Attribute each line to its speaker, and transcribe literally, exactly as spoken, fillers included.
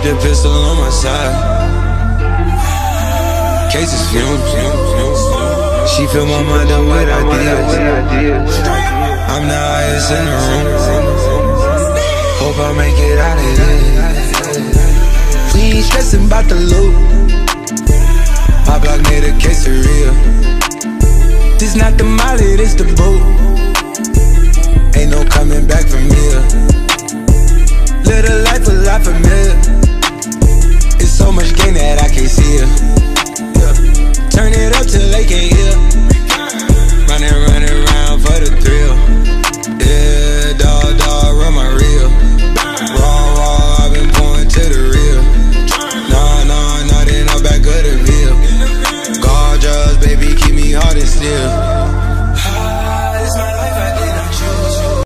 Speaker 1: the pistol on my side. Cases fumes. She fill my mind up with ideas. I'm the highest in the room. Hope I make it out of here. We ain't stressing about the loot. My block made a quesadilla. This not the molly, this the boot. Ain't no coming back from